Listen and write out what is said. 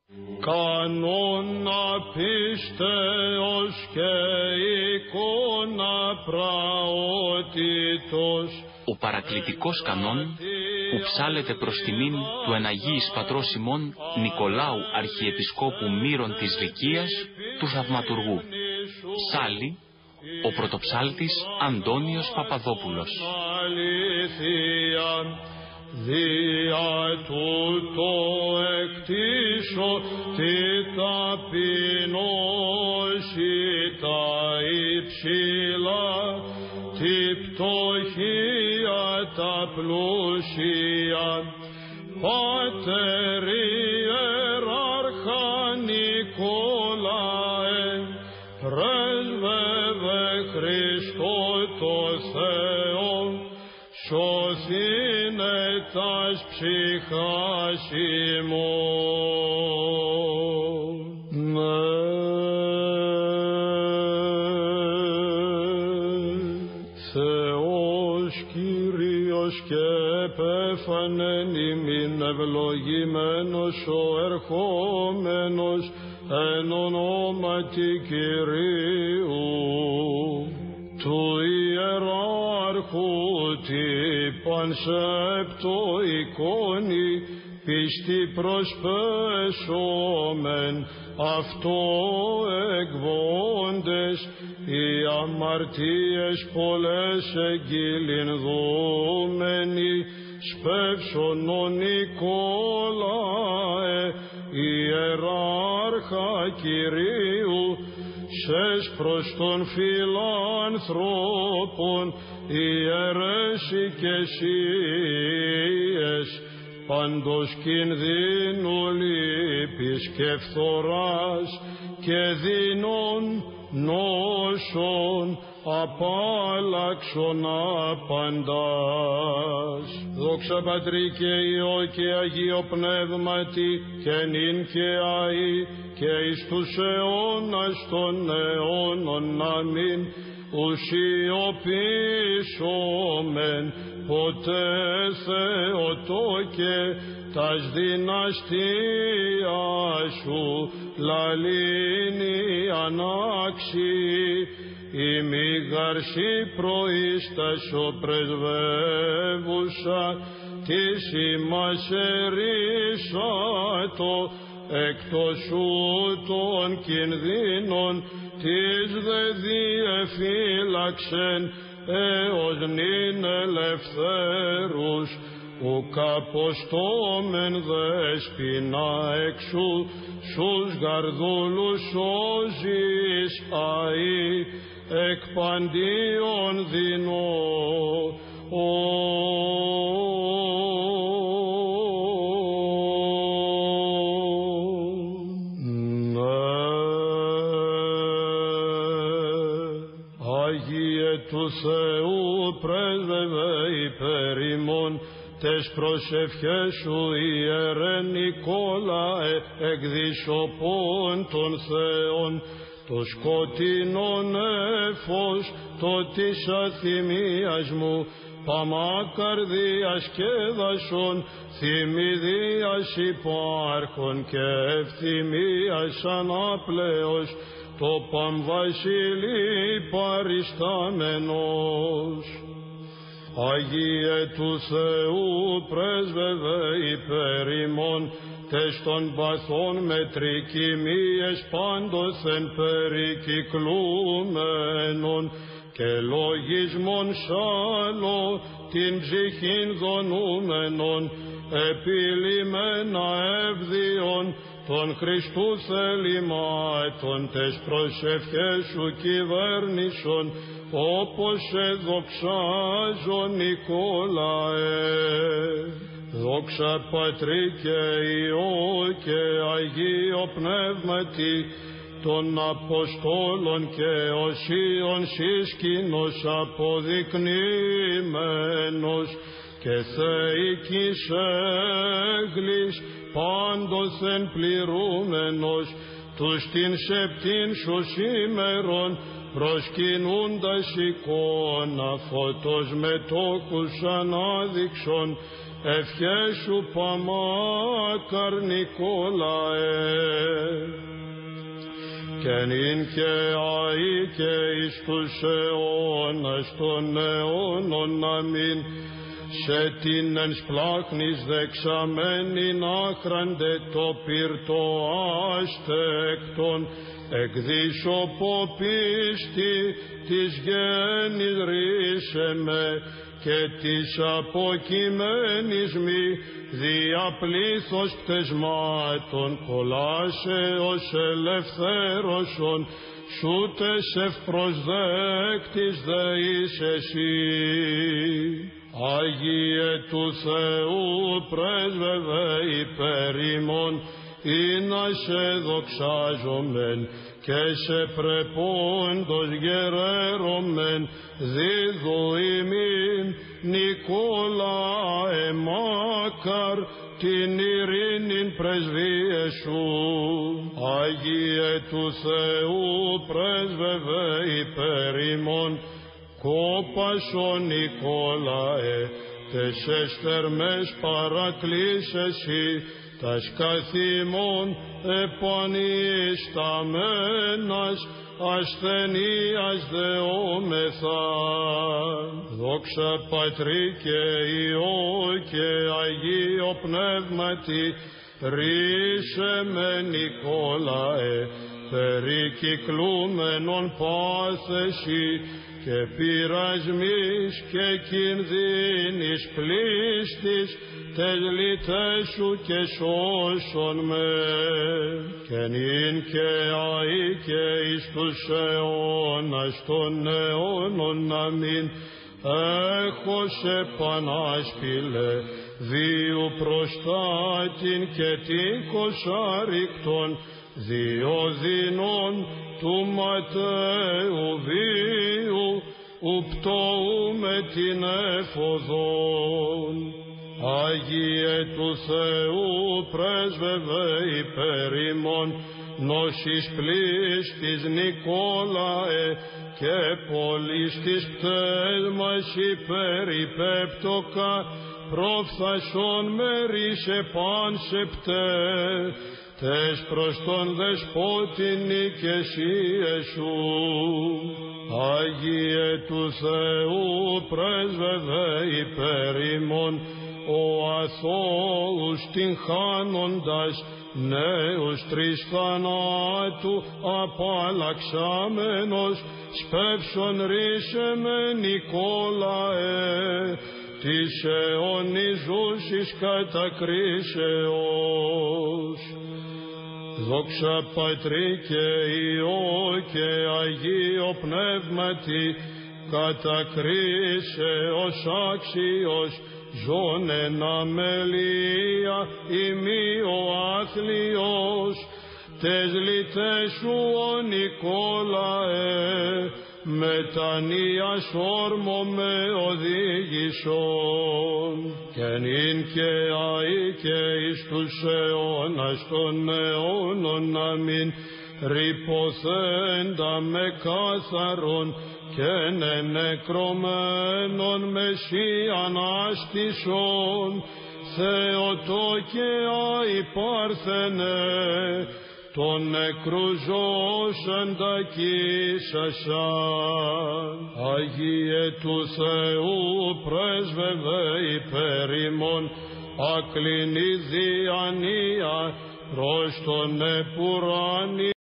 Κανόνα πίστεως και εικόνα πραότητος. Ο παρακλητικός κανόν που ψάλεται προς τιμήν του εναγίης πατρός ημών Νικολάου Αρχιεπισκόπου Μύρων της Λυκίας του Θαυματουργού. Ψάλλει ο πρωτοψάλτης Αντώνιος Παπαδόπουλος. Δια τούτο εκτίσω τη ταπεινώση τα υψηλά, τη πτωχία τα πλούσια. Πάτερ ιεράρχα Νικόλαε, πρέσβευε Χριστό το Θεό, σωθήνε τας ψυχάς ημών. Θεός Κύριος και επέφανεν ημίν, ευλογημένος ο ερχόμενος εν ονόματι Κυρίου, του ιεράρχου τι πανσέπτω εικόνη, πίστη προσπέσομεν αυτό εκβόντες, οι αμαρτίες πολλές εγγύλιν δούμενοι, σπεύσον ο Νικόλαε, ιεράρχα Κυρίου, σες προς των φιλάνθρωπων ιερέσει και εσύες, παντός κινδύνου λύπης και φθοράς και δεινών νόσων απάλλαξον απαντάς. Δόξα Πατρί και Υιό και Αγίο Πνεύματι, και νυν και αεί και εις τους αιώνας των αιώνων. Αμήν. Ουσιοποιήσομεν ποτέ Θεοτόκε τας δυναστείας σου λαλήνη ανάξι, ημίγαρση προίστασο πρεσβεύουσα, της ημάς ερίσατο εκτός σου των κινδύνων, της δε διεφύλαξεν έως νυν ελευθέρους, ουκ αποστόμεν δέσποινα εξού, σους γαρδούλους σώζεις αεί, εκ παντίον δεινό. Του Θεού πρέσβευε υπέρ ημών, τες προσευχές σου ιερέ Νικόλαε, εκδισωπών των Θεών, το σκοτεινόν έφος το της αθυμίας μου, παμάκαρδίας και δασών, θυμηδίας υπάρχων και ευθυμίας ανάπλεως, το παμβασίλη παριστάμενος. Αγίε του Θεού πρέσβευε υπέρ ημών, τες των παθών μετρικημίες πάντοθεν περικυκλούμενον, και λογισμόν σάλο την ψυχήν δονούμενον, επιλημένα εύδιον των Χριστού θελημάτων, τες προσευχές σου κυβέρνησον, όπως εδοξάζω Νικόλαε. Δόξα Πατρί και Υιό και Αγίο Πνεύματι, των Αποστόλων και οσίων σύσκηνος αποδεικνύμενος, και θεϊκής έγλης πάντοθεν πληρούμενος, τους την σεπτήν σου σήμερον προσκυνούντας εικόνα φωτός μετόκους ανάδειξον, ευχές σου παμάκαρ Νικόλαε. Και νυν και αεί και εις τους αιώνας των αιώνων αμήν, σε την εν σπλάχνης δεξαμένην άχραντε το πυρτό άστεκτον, εκδίσωπο πίστη της γέννης ρίσε με, και της αποκειμένης μη διαπλήθος πτεσμάτων κολάσεως ελευθέρωσον, σου τες ευπροσδέκτης δεείς εσύ. Άγιε του Θεού πρέσβευε υπέρ ημών, ή να σε δοξάζομεν και σε πρεπόντος γερέρωμεν, δίδου ημίν Νικόλαε μάκαρ την ειρήνην πρεσβείε σου. Άγιε του Θεού πρέσβευε υπέρ ημών, κόπασο Νικόλαε τες εστερμές παρακλήσεσι, τας καθήμων επανισταμένας ασθενείας δεόμεθα. Δόξα Πατρί και Υιό και Αγίο Πνεύματι, ρίσε με Νικόλαε περικυκλούμενον πάθεση και πειρασμής και κινδύνης πλήστης, τελειτές σου και σώσον με. Και νυν και αεί και εις τους αιώνας των αιώνων αμήν, έχος επανάσπηλε βίου προστάτην και τείχος άρρηκτον, διοδυνών του ματαίου βίου, ουπτώουμε την εφοδόν. Άγιε του Θεού πρέσβευε υπέρ ημών, νόσης πλήστης Νικόλαε και πολλής της πτέσμας υπερυπέπτοκα, προφθασόν μερίς επάνσεπτε, τες προς τον δεσπότην ηκεσίες σου. Άγιε του Θεού πρέσβευε υπέρ ημών, ο αθώους την χάνοντας, νέους τρεις θανάτου απαλλαξάμενος, σπεύσον ρίσε με Νικόλαε, της αιωνιζούσης κατακρίσεως. Δόξα Πατρί και Υιό και Αγίο Πνεύματι, κατακρίσεως άξιος, ζών εν αμελία ημί ο άθλιος, τες λυτές σου ο Νικόλαε, μετανοίας όρμο με οδήγησον. Και νυν και αεί και εις τους αιώνας των αιώνων αμήν, ρηποθέντα με κάθαρον και νεκρωμένον μεσίαν άστησον, Θεοτό και αϊπάρθενε, τον νεκρουζώσαν τα κοίσασαν. Άγιε του Θεού πρέσβευε υπέρ ημών, ακλινή διανία προς τον επουράνη